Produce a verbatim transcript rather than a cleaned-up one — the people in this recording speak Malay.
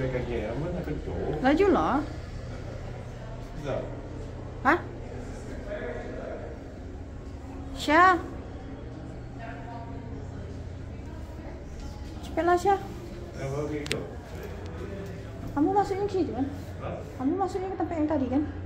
kaki apa nak kencur. Lajulah. Tak. Hah? Syah. Cepatlah Syah. Apa begitu? Kamu masuknya ke situ kan? Ha? Kamu masuknya ke tempat yang tadi kan?